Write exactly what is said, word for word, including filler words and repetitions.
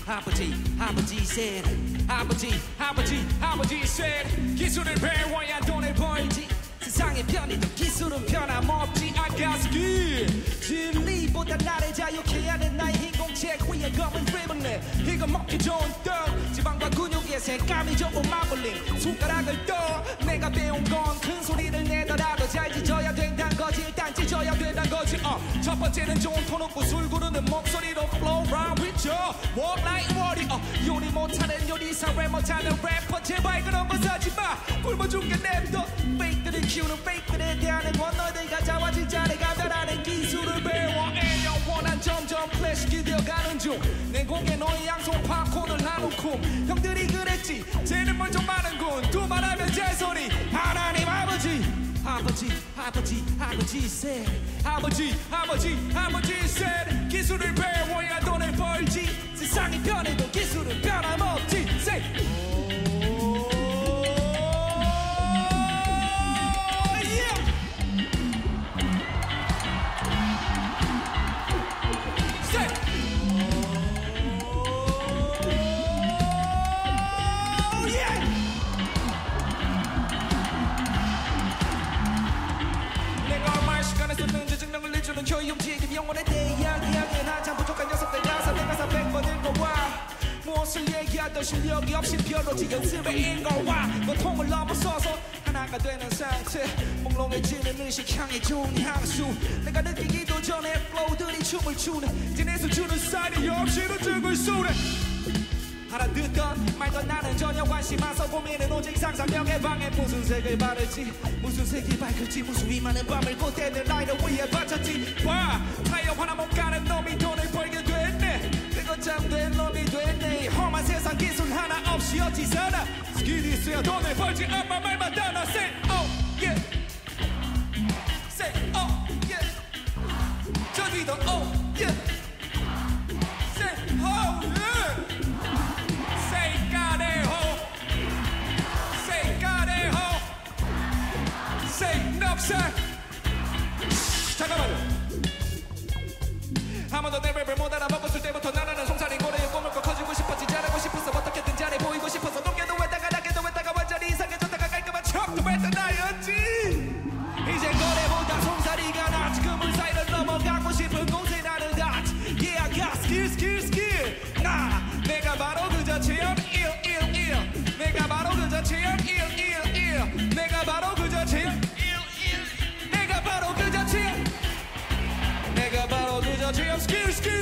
아버지 아버지 said 아버지 아버지 아버지 said 기술을 배워야 돈을 벌지 세상의 편의도 기술은 변함없지 I got skill 진리보다 나를 자유케 하는 나의 인공책 위에 검은 드리블링 이거 먹기 좋은 떡 지방과 근육의 색감이 좋은 마블링 손가락을 떠 내가 배운 건 큰 소리를 내더라도 잘 찢어야 된다는 거지 일단 찢어야 된다는 거지 uh. 첫 번째는 좋은 톤 없고 술 구르는 목소리로 flow round with you walk like warrior uh. 요리 못하는 요리사 랩 못하는 래퍼 제발 그런 거 사지마 굶어 죽게 냅둬 페이크를 키우는 페이크에 대한 건 너희들과 자와 진짜 내가 변하는 기술을 배워 And 영원한 점점 클래식이 되어가는 중 내 공에 너의 양손 팝콘을 나누고 형들이 그랬지 쟤는 뭘 좀 많은군 두 말하면 제소리 하나님 아버지 아버지 아버지 아버지 said 아버지 아버지 아버지 said 기술을 배워야 돈을 벌지 세상이 변해도 기술은 변함없지 say 효용지금 영혼에 대해 이야기하기엔 한참 부족한 녀석들 가사 내가 사백 번 읽어와 무엇을 얘기하던 실력이 없이 별로지 연습에 읽어와 고통을 넘어서서 하나가 되는 상태 몽롱해지는 의식 향해 좋은 향수 내가 느끼기도 전에 플로우들이 춤을 추네 진에서 주는 사이이 없이도 죽을 쏘네 알아듣던 말던 나는 전혀 관심 안 써 고민은 오직 상상력의 방에 무슨 색을 바를지 무슨 색이 밝을지 무슨 위만한 밤을 꽃대는 라이더 위에 받쳤지 와 타이어 하나 못 가는 놈이 돈을 벌게 됐네 그거 잠된 놈이 됐네 험한 세상 기술 하나 없이 어찌서나 스킬이 있어야 돈을 벌지 엄마 말마다 나 say oh yeah say oh yeah 저 뒤도 oh yeah say oh yeah Say CADEJO Say CADEJO Say Nucksal 잠깐만요 아무도 내 랩을 못 알아먹었을 때부터 나라는 송사리 고래의 꿈을 꿔 커지고 싶었지 잘하고 싶어서 어떻게든 잘해 보이고 싶어서 높게도 했다가 낮게도 했다가 완전히 이상해졌다가 깔끔한 척도 했던 나였지 이제 고래보다 송사리가 나 지금은 사이를 넘어가고 싶은 곳에 나는 다 Yeah I got skill skill skill 나 내가 바로 그 자체야 일 일 일 내가 바로 그 자체야 일 일 일 내가 바로 그 자체야 일 일 내가 바로 그 자체야 내가 바로 그 자체야 스킬 스킬